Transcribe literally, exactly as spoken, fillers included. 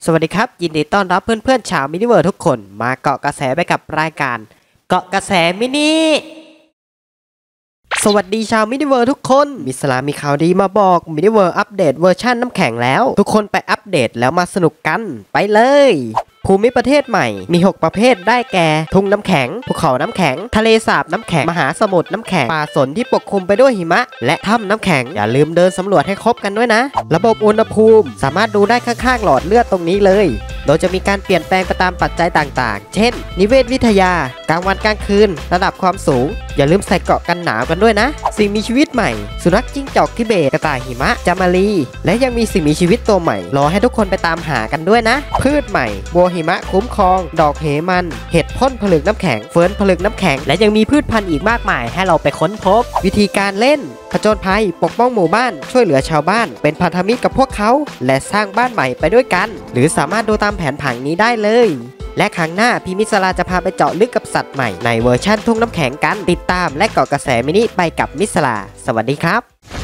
สวัสดีครับยินดีต้อนรับเพื่อนๆชาวมินิเวิร์ทุกคนมาเกาะกระแสไปกับรายการเกาะกระแสมินิสวัสดีชาวมินิเวิร์ทุกคนมิสลามีข่าวดีมาบอกมินิเวิร์อัปเดตเวอร์ชันน้ำแข็งแล้วทุกคนไปอัปเดตแล้วมาสนุกกันไปเลยภูมิประเทศใหม่มีหกประเภทได้แก่ทุ่งน้ำแข็งภูเขาน้ำแข็งทะเลสาบน้ำแข็งมหาสมุทรน้ำแข็งป่าสนที่ปกคลุมไปด้วยหิมะและถ้ำน้ำแข็งอย่าลืมเดินสำรวจให้ครบกันด้วยนะระบบอุณหภูมิสามารถดูได้ข้างๆหลอดเลือดตรงนี้เลยโดยจะมีการเปลี่ยนแปลงไปตามปัจจัยต่างๆเช่นนิเวศวิทยากลางวันกลางคืนระดับความสูงอย่าลืมใส่เกราะกันหนาวกันด้วยนะสิ่งมีชีวิตใหม่สุนัขจิ้งจอกทิเบตกระต่ายหิมะจามารีและยังมีสิ่งมีชีวิตตัวใหม่รอให้ทุกคนไปตามหากันด้วยนะพืชใหม่บัวหิมะคุ้มครองดอกเหมันเห็ดพ่นผลึกน้ำแข็งเฟิร์นผลึกน้ำแข็งและยังมีพืชพันธุ์อีกมากมายให้เราไปค้นพบวิธีการเล่นผจญภัยปกป้องหมู่บ้านช่วยเหลือชาวบ้านเป็นพันธมิตรกับพวกเขาและสร้างบ้านใหม่ไปด้วยกันหรือสามารถดูตามแผนผังนี้ได้เลยและครั้งหน้าพี่มิสลาจะพาไปเจาะลึกกับสัตว์ใหม่ในเวอร์ชั่นทุ่งน้ำแข็งกันติดตามและเกาะกระแสมินิไปกับมิสลาสวัสดีครับ